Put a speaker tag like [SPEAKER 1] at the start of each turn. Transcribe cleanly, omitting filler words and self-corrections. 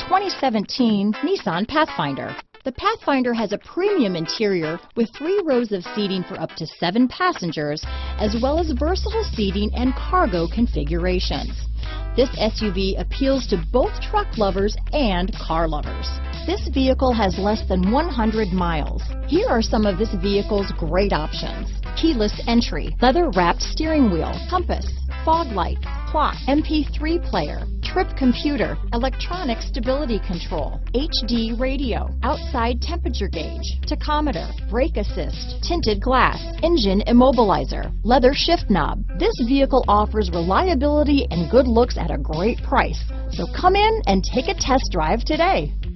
[SPEAKER 1] 2017 Nissan Pathfinder. The Pathfinder has a premium interior with 3 rows of seating for up to 7 passengers, as well as versatile seating and cargo configurations. This SUV appeals to both truck lovers and car lovers. This vehicle has less than 100 miles. Here are some of this vehicle's great options: keyless entry, leather-wrapped steering wheel, compass, fog lights, clock, MP3 player, trip computer, electronic stability control, HD radio, outside temperature gauge, tachometer, brake assist, tinted glass, engine immobilizer, leather shift knob. This vehicle offers reliability and good looks at a great price. So come in and take a test drive today.